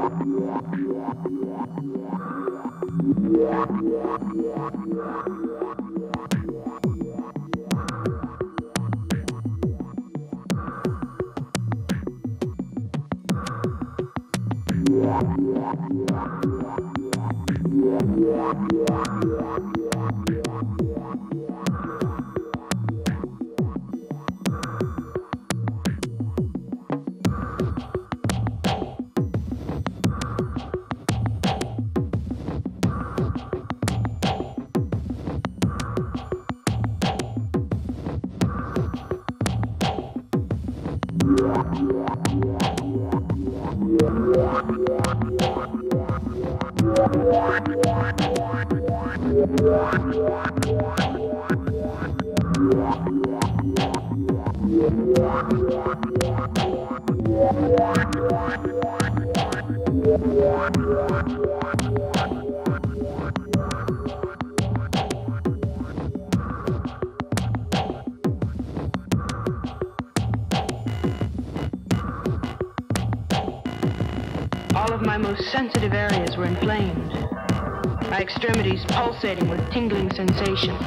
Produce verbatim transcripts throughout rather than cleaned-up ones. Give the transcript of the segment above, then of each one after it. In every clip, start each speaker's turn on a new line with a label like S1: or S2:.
S1: All of my most sensitive areas were inflamed, my extremities pulsating with tingling sensation.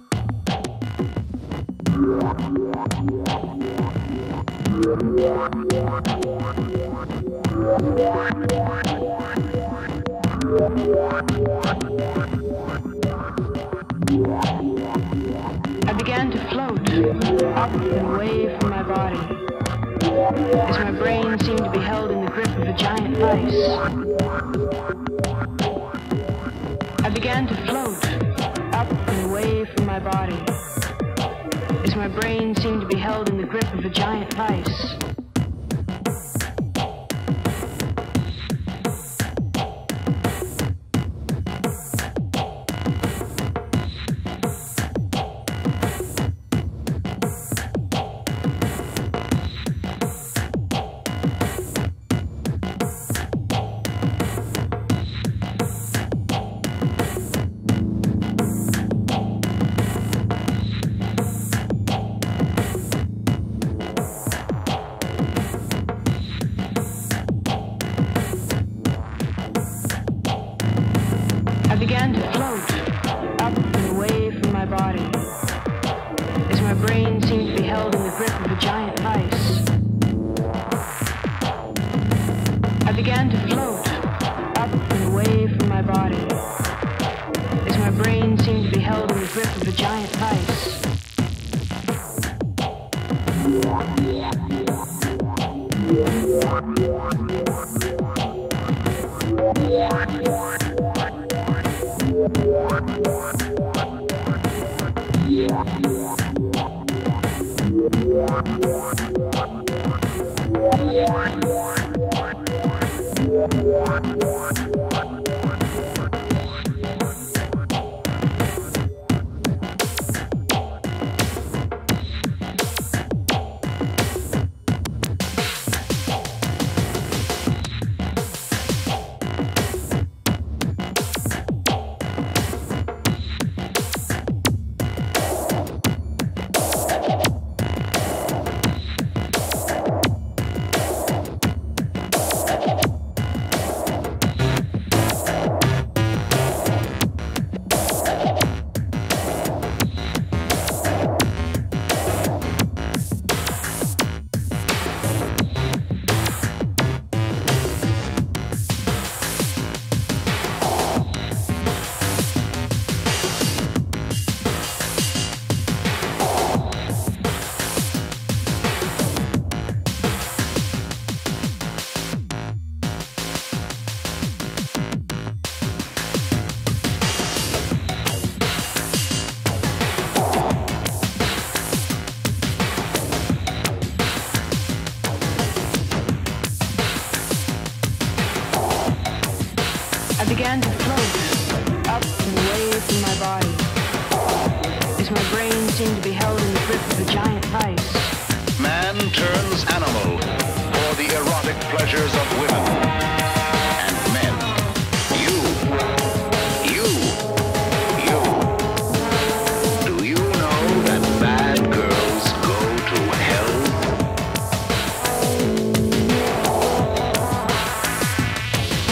S1: I began to float up and away from my body, as my brain seemed to be held in the grip of a giant vice. I began to float up and away from my body, as my brain seemed to be held in the grip of a giant vice. I began to float up and away from my body, as my brain seemed to be held in the grip of a giant vice. I began to float up and away from my body, as my brain seemed to be held in the grip of a giant vice. I began to float up and away from my body, as my brain seemed to be held in the grip of a giant vice.
S2: Man turns animal for the erotic pleasures of women and men. You, you, you. Do you know that bad girls go to hell?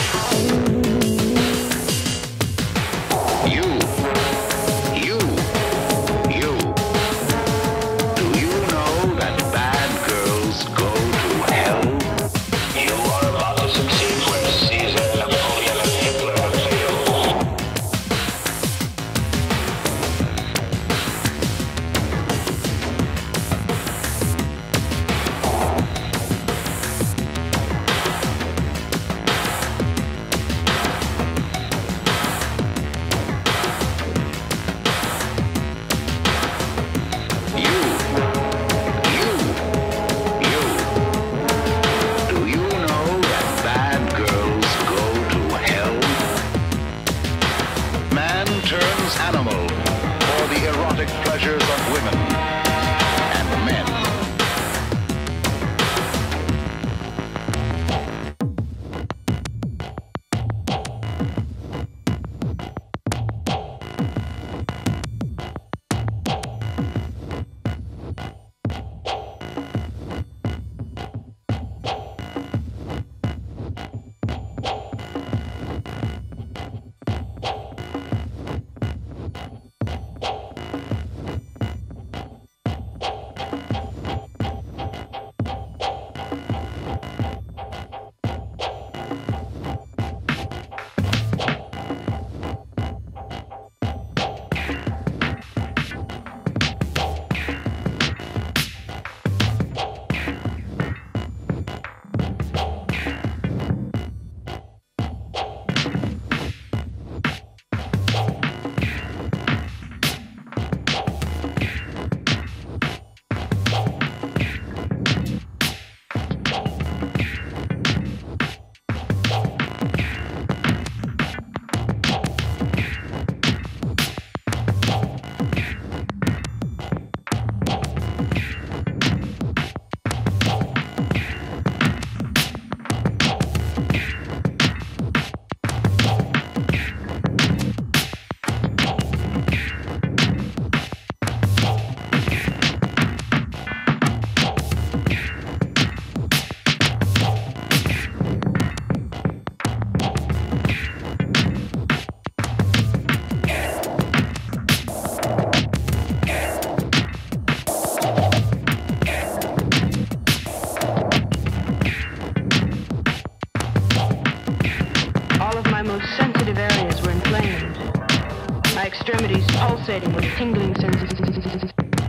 S1: pulsating with tingling sensations.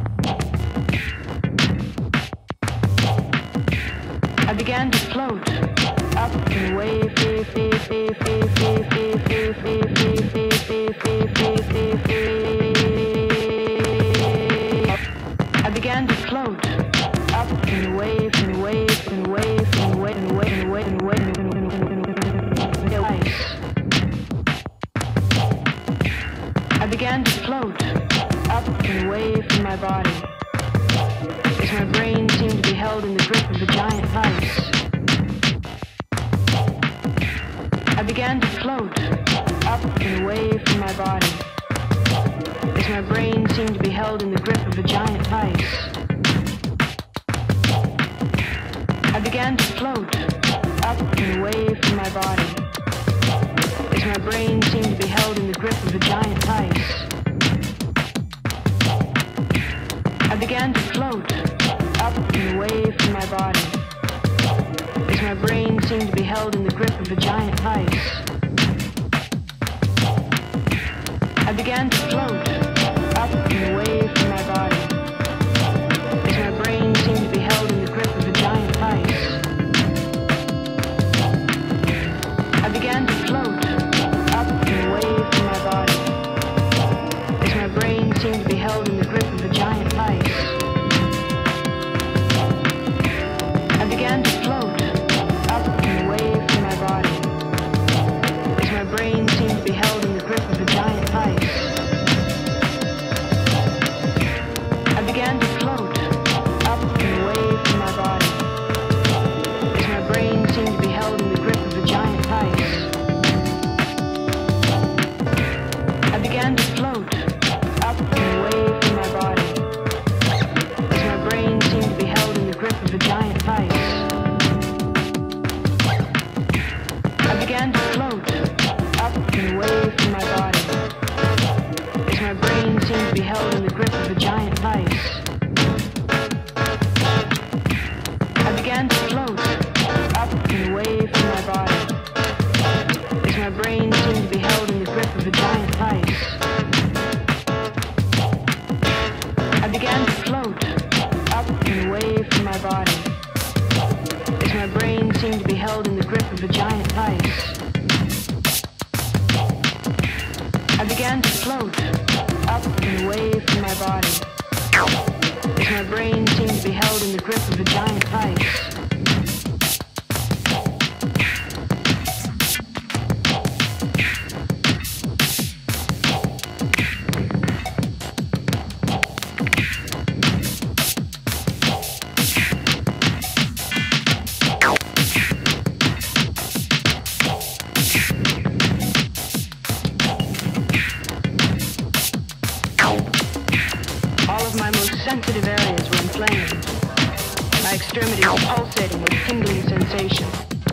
S1: I began to float up and away. I began to float up and away and away and away and away and away and away and away and away. I began to float up and away from my body as my brain seemed to be held in the grip of a giant vice. I began to float up and away from my body as my brain seemed to be held in the grip of a giant vice. I began to float up and away from my body as my brain seemed to be held in the grip of a giant vice. I began to float up and away from my body as my brain seemed to be held in the grip of a giant vice. I began to float up and away from my body as my brain seemed to be held in the grip of a giant vice. I began to float up and away from my body as my brain seemed to be held in the grip of a giant vice. I began to float up and away from my body as my brain seemed to be held in the grip of a giant vice. I began to float up and away from my body as my brain seemed to be held in the grip of a giant vice. I began to float up and away from my body as my brain seemed to be held in the grip of a giant vice. I began to float up and away from my body as my brain seemed to be held in the grip of a giant vice. I began to float up and away from my body as my brain seemed to be held in the grip of a giant vice. I began to float up and away from my body as my brain seemed to be held in the grip of a giant vice. I began to float up and away from my body as my brain seemed to be held in the grip of a giant vice. Sensitive areas were inflamed, my extremities pulsating with tingling sensation.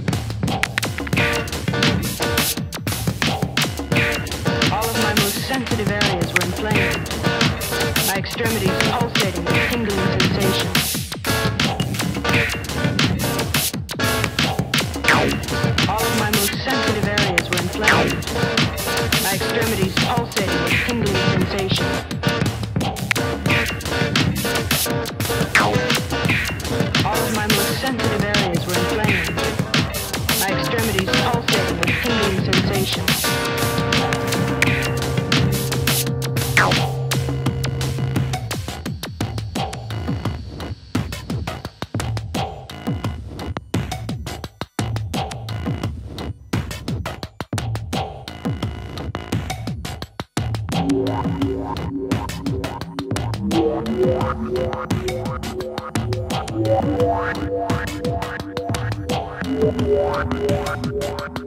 S1: All of my most sensitive areas were inflamed, my extremities pulsating with tingling sensation. All of my most sensitive areas were inflamed, my extremities pulsating with tingling sensation. All of my most sensitive areas were inflamed, my extremities pulsating with tingling sensation.
S3: Yeah.